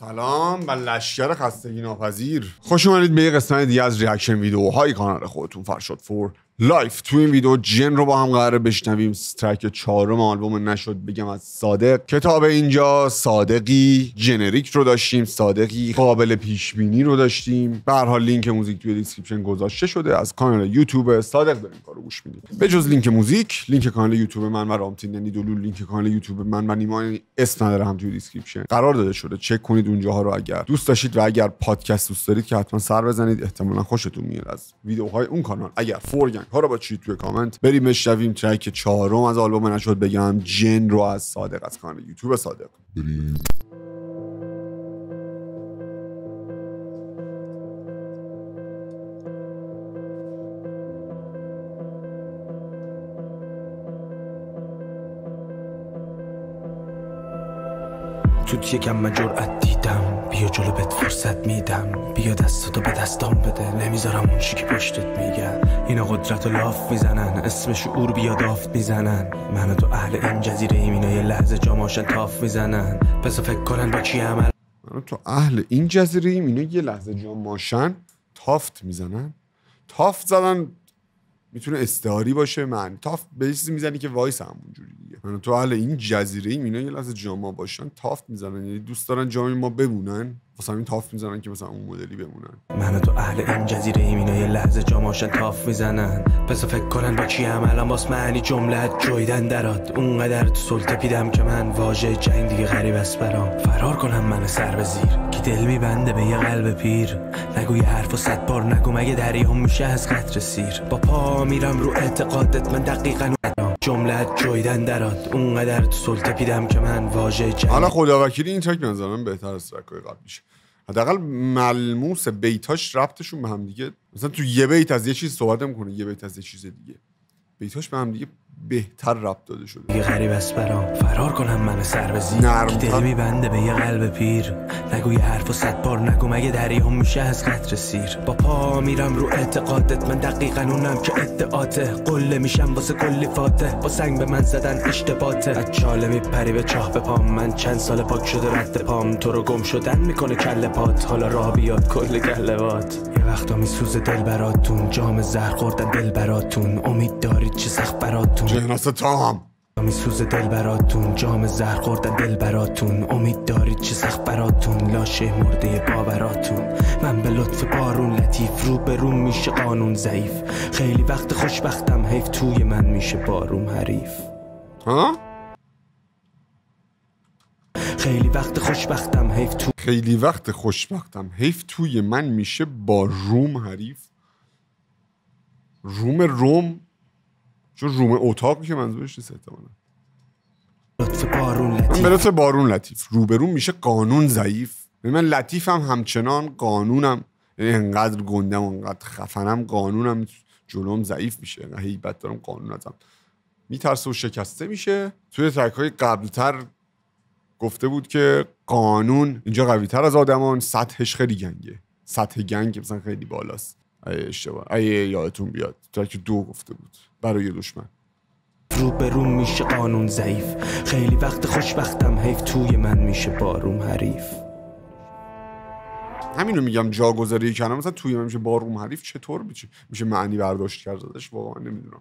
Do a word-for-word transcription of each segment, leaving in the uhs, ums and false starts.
سلام و لشکر خستگی ناپذیر. خوش اومدید به یه قسمت دیگه از ریاکشن ویدیوهای کانال خودتون فرشاد فور لایف. تو این ویدیو جن رو با هم قراره بشنویم. ترک چهارم آلبوم نشد بگم از صادق. کتاب اینجا صادقی جنریک رو داشتیم، صادقی قابل پیش بینی رو داشتیم. به هر حال لینک موزیک توی دیسکریپشن گذاشته شده از کانال یوتیوب صادق، بریم کارو گوش میدید. به جز لینک موزیک، لینک کانال یوتیوب من و رامتین یعنی دلول، لینک کانال یوتیوب من و نیما اسم نداره هم توی دیسکریپشن قرار داده شده. چک کنید اونجاها رو اگر دوست داشتید، و اگر پادکست دوست دارید که حتما سر بزنید، احتمالاً خوشتون میاد از ویدیوهای اون کانال. اگر فورگنگ ها رو با چی توی کامنت بریم بشنویم ترک چهارم از آلبوم نشد بگم جن رو از صادق از کانال یوتیوب صادق. بریم. تو یکم من جرأت دیدم، بیا جلو بهت فرصت میدم، بیا دستتو به دستام بده، نمیذارم اون چی که پشتت میگن. اینا قدرت و لاف میزنن، اسم شعور بیا دافت میزنن. من تو اهل این جزیره ایم، اینا یه لحظه جاماشن تاف میزنن. پس فکر کنن با چی عمل. من تو اهل این جزیره ایم، اینا یه لحظه جاماشن تافت میزنن. تافت زدن میتونه استعاری باشه، معنی تافت به چیزی میزنی که وایس همونجوری دیگه. من تو اهل این جزیره ایم، اینا یه لحظه جاما باشن تافت میزنن، یعنی دوست دارن جام ما بمونن، واسه همین تافت میزنن که مثلا اون مدلی بمونن. من تو اهل این جزیره ایم، اینا یه لحظه جاماشن تاف میزنن. پس فکر کنن با چی عملم، باس معنی جملت جویدن درات. اونقدر تو سلطه پیدم که من واژه جنگ دیگه غریب است برام. فرار کنم من سر به زیر که دل میبنده به یه قلب پیر. نگو یه حرفو صد بار نگو، مگه دریام میشه از قطر سیر. با پا میرم رو اعتقادت، من دقیقاً جملت جویدن درات. اونقدر تو سلطه پیدم که من واژه جنگ. حالا خداوکیلی این ترک به نظر من بهتر از ترک‌های قبلیشه. حداقل ملموس بیتاش ربطشون به هم دیگه، مثلا تو یه بیت از یه چیز صحبت نمی‌کنه، یه بیت از یه چیز دیگه. بیتاش به هم دیگه بهتر ربط داده شده. یه غریب است برام. فرار کنم من سر به زیر که دل میبنده به یه قلب پیر. نگو یه حرفو صد بار نگو، مگه دریام میشه از قطر سیر. با پا میرم رو اعتقادت، من دقیقاً اونم که ادعاته. قله میشم واسه کلی فاتح، با سنگ به من زدن اشتباهه. از چاله میپری به چاه به پام، من چند سال پاک شده رد پام. تو رو گم شدن میکنه کله پات، حالا راه بیاد کل گلوات. یه وقتا میسوزه دل براتون، جام زهر خوردن دل براتون. امید دارید چه سخت براتون، جهناس تام میسوزه دل براتون، جام زهر خوردن دل براتون. امید دارید چه سخت براتون، لاشه مرده باوراتون. من به لطف بارون لطیف، رو به روم میشه قانون ضعیف. خیلی وقت خوشبختم، حیف توی من میشه باروم حریف. ها؟ خیلی وقت خوشبختم، حیف تو خیلی وقت خوشبختم حیف توی من میشه با روم حریف. روم روم چون روم اتاقی که منظورش نیست احتمالاً. لطف بارون لطیف، من به لطف بارون لطیف، رو به روم میشه قانون ضعیف. من لطیفم همچنان قانونم، یعنی انقدر گندم انقدر خفنم قانونم جلوم ضعیف میشه. انقدر هیبت دارم قانون ازم میترسه و شکسته میشه. توی ترک های قبلتر گفته بود که قانون اینجا قوی تر از آدمان، سطحش خیلی گنگه، سطح گنگ مثلا خیلی بالاست. اگه اشتباه اگه یادتون بیاد ترک دو گفته بود برای دشمن. رو به روم میشه قانون ضعیف. خیلی وقت خوشبختم، حیف توی من میشه باروم حریف. همینو میگم جاگذاری کردم، مثلا توی من میشه باروم حریف، چطور میشه میشه معنی برداشت کرد ازش، واقعا نمیدونم.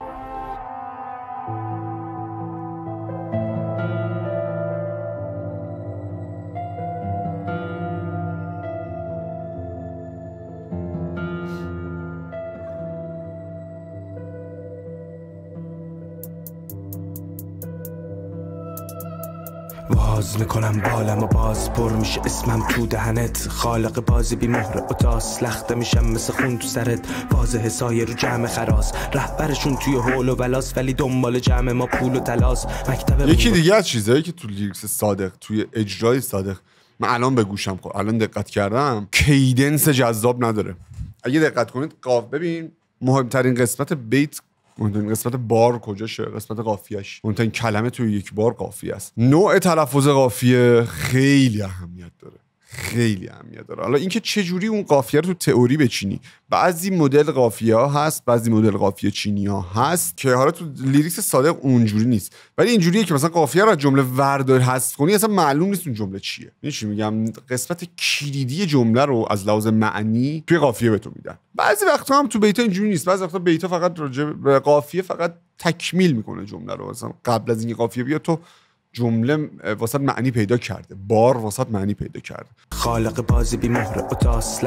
باز میکنم بالم و باز پر میشه اسمم تو دهنت. خالق بازی بی مهر اتاس، لخته میشم مثل خون تو سرت. واضح سایه رو جمع خراس، رهبرشون توی هول و بلاس، ولی دنبال جمع ما پول و تلاس. مکتب یکی دیگه از چیزایی که تو لیریکس صادق، توی اجرای صادق من الان به گوشم خورد، الان دقت کردم، کیدنس جذاب نداره. اگه دقت کنید قاف ببین، مهمترین قسمت بیت، مهمترین قسمت بار کجاشه؟ قسمت قافیه‌اش. مهمترین کلمه توی یک بار قافیه است. نوع تلفظ قافیه خیلی اهمیت داره، خیلی اهمیت داره. حالا اینکه چه جوری اون قافیه رو تو تئوری بچینی، بعضی مدل قافیه ها هست، بعضی مدل قافیه چینی ها هست که حالا تو لیریکس صادق اونجوری نیست، ولی اینجوریه که مثلا قافیه رو از جمله وردار حذف کنی اصلا معلوم نیست اون جمله چیه. این چی میگم، قسمت کلیدی جمله رو از لحاظ معنی توی قافیه به تو میدن. بعضی وقتا هم تو بیتا اینجوری نیست، بعضی وقتا بیتا فقط راجع به قافیه فقط تکمیل میکنه جمله رو. مثلا قبل از اینکه قافیه بیاد تو جمله واسط معنی پیدا کرده، بار واسط معنی پیدا کرده. خالق بازی بی مهر اتاس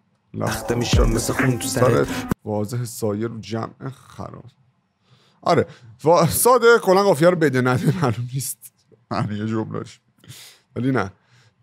لخته میشم مثل خون تو سرت، واضح سایه رو جمع خراس. آره ساده کلا قافیه رو بده نده معلوم نیست معنی جملهش، ولی نه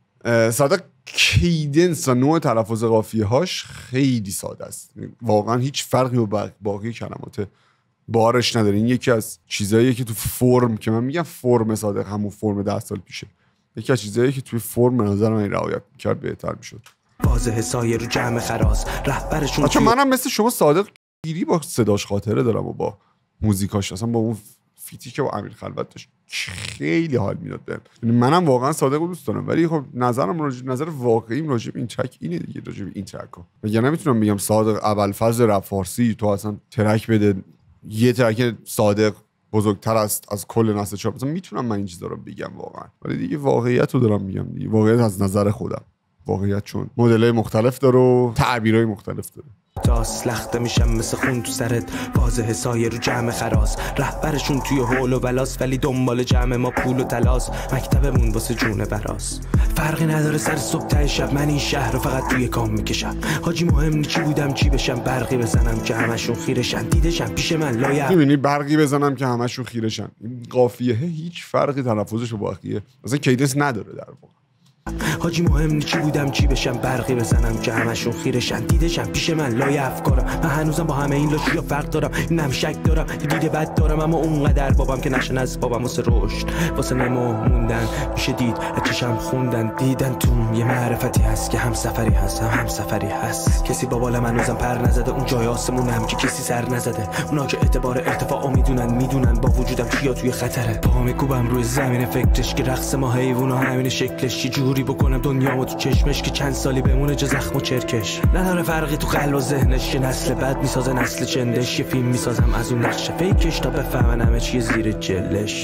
ساده کیدنس و نوع تلفظ قافیه هاش خیلی ساده است، واقعا هیچ فرقی با باقی کلمات بارش نداره. این یکی از چیزاییه که تو فرم، که من میگم فرم صادق همون فرم ده سال پیشه، یکی از چیزاییه که توی فرم به نظر من رعایت کرد بهتر میشد. واضح سایه رو جمع خراس رهبرشون. بچا منم مثل شما صادق گیری با صداش خاطره دارم و با موزیکاش، اصلا با اون فیتی که با امیر خلوت داشت خیلی حال میداد بهم. یعنی منم واقعا صادق رو دوست دارم، ولی خب نظرم راجع نظر واقعیم راجع به این ترک اینه دیگه، راجع به این ترک ها مگه نمیتونم بگم صادق ابوالفضل رپ فارسی تو اصلا ترک بده یه ترک صادق بزرگتر است از کل نسل چاپ، مثلا میتونم من این چیزا رو بگم واقعا، ولی دیگه واقعیت رو دارم میگم دیگه، واقعیت از نظر خودم، واقعیت چون مدل‌های مختلف داره و تعبیرهای مختلف داره. تاس لخته میشم مثل خون تو سرت، واضح سایه رو جمع خراس رهبرشون توی هول و بلاس، ولی دنبال جمع ما پول و تلاس، مکتبمون واسه جون براس. فرقی نداره سر صبح تا شب، من این شهر رو فقط توی کام میکشم. حاجی مهم نی چی بودم چی بشم، برقی بزنم که همشون خیرشن، دیدشم پیش من لایه. میبینی برقی بزنم که همشون خیرشن، این قافیه هیچ فرقی تلفظش با بقیه مثلا کیدنس نداره در واقع. حاجی مهم نی چی بودم چی بشم، برقی بزنم که همشون خیرشن، دیدشم پیش من لای افکارم. من هنوزم با همه این لاشیا فرق دارم، اینم شک دارم یه دید بد دارم، اما اونقدر بابم که نشن از بابم واسه رشد واسه نمو موندن میشه دید از چشم خوندن، دیدن توم یه معرفتی هست که هم سفری هست هم هم سفری هست. کسی با بالا من هنوزم پر نزده، اون جای آسمونم که کسی سر نزده، اونا که اعتبار ارتفاعو میدونن میدونن با وجودم چیا توی خطره. پا میکوبم روی زمین فکرش که رقص ما حیونا همین شکلش، چه جوری بکنم دنیامو تو چشمش که چند سالی بمونه جا زخم و چرکش. نداره فرقی تو قلب و ذهنش که نسل بعد میسازه نسل چندش، یه فیلم میسازم از اون نقشه فیکش تا بفهمن همه چیه زیر جلش.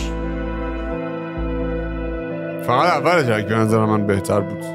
فقط اول ترک به نظر من بهتر بود.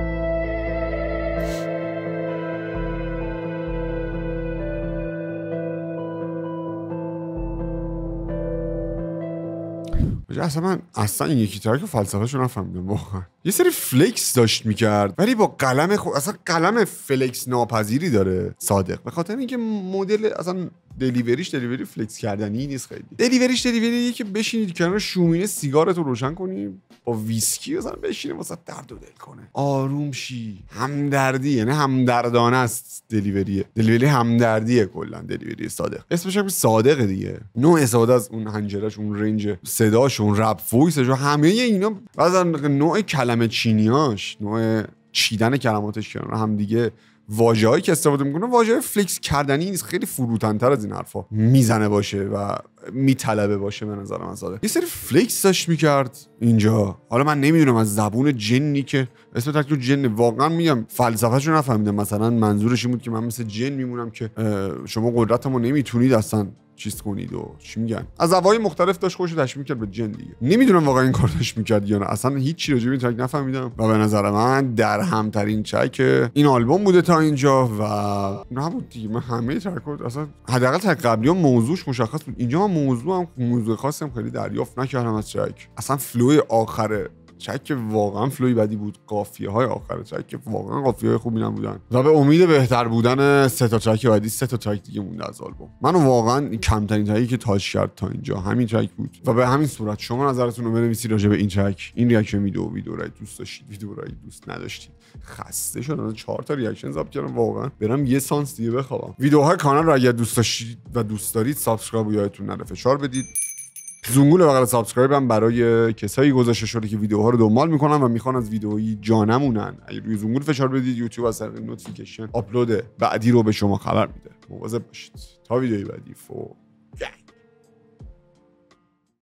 اصلا من اصلا این یکی ترک فلسفه‌شو نفهمیدم واقعا. یه سری فلکس داشت میکرد ولی با قلم خود، اصلا قلم فلکس ناپذیری داره صادق، به خاطر اینکه مدل اصلا دلیوریش دلیوری فلکس کردنی نیست. خیلی دلیوریش دلیوریه که بشینید کنار شومینه سیگارتو روشن کنی با ویسکی مثلا بشینه واسه درد و دل کنه، آروم شی، همدردی، یعنی همدردانه است دلیوریه. دلیوری همدردیه کلا دلیوری صادق، اسمش هم صادقه دیگه. نوع ساده از اون حنجره‌ش، اون رنج صداش، اون رپ وایسش، همه اینا، بعضا نوع کلمه چینیاش، نوع چیدن کلماتش کنار هم دیگه، واژه‌ای که استفاده میکنه واژه فلکس کردنی نیست، خیلی فروتن‌تر از این حرفا میزنه باشه و میطلبه باشه. به نظر من صادق یه سری فلکس داشت میکرد اینجا. حالا من نمیدونم از زبون جنی که اسم ترک تو جن، واقعا میگم فلسفه‌شو نفهمیدم، مثلا منظورش این بود که من مثل جن میمونم که شما قدرتمو نمیتونید اصلا چیز کنید و چی میگن، از زوایای مختلف داشت خودشو تشبیه می‌کرد به جن دیگه. نمیدونم واقعا این کار داشت می‌کرد یا نه، اصلا هیچ چی راجع به این ترک نفهمیدم و به نظر من در همترین ترک این آلبوم بوده تا اینجا و نبود دیگه. من همه ترک‌ها اصلا حداقل ترک قبلی ها موضوعش مشخص بود، اینجا من موضوع هم موضوع خاصی هم خیلی دریافت نکردم از ترک. اصلا فلوی آخره ترک واقعا فلوی بدی بود، قافیه های آخر ترک واقعا قافیه های خوبی نبودن و به امید بهتر بودن سه تا ترک بعدی سه تا ترک دیگه مونده از آلبوم. منو واقعا کمترین ترکی که تاچ کرد تا اینجا همین ترک بود و به همین صورت شما نظرتون رو بنویسید راجع به این ترک، این ریاکشن ویدیو ویدیو رو دوست داشتید، ویدیو رو دوست نداشتید. خسته شدم، چهار تا ریاکشن ضبط کردم، واقعا برم یه سانس دیگه بخوابم. ویدیوهای کانال رو اگه دوست داشتید و دوست دارید سابسکرایب یادتون نره فشار بدید. زنگوله بغل سابسکرایب هم برای کسایی گذاشته شده که ویدیوها رو دنبال میکنن و میخوان از ویدیوهای جا نمونن. اگه روی زنگول فشار بدید یوتیوب از طریق نوتیفیکیشن آپلود بعدی رو به شما خبر میده. مواظب باشید. تا ویدیوی بعدی فو